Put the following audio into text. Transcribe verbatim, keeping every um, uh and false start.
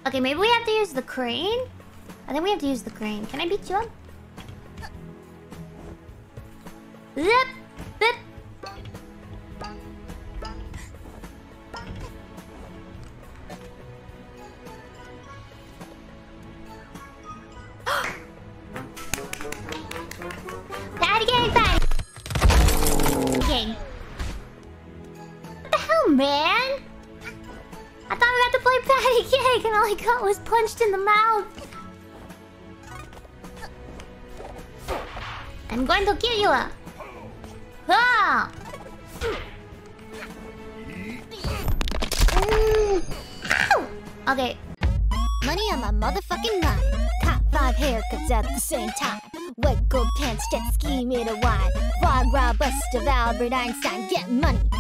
Okay, maybe we have to use the crane? I think we have to use the crane. Can I beat you up? Zip! Zip! Patty cake, patty! Cake. What the hell, man? I thought we had to play patty cake and all I got was punched in the mouth. I'm going to kill you. Ah! Okay. Money on my motherfucking mind. Cop five haircuts at the same time. Wet gold pants, jet ski made of wine. Quad raw bust of Albert Einstein. Get money,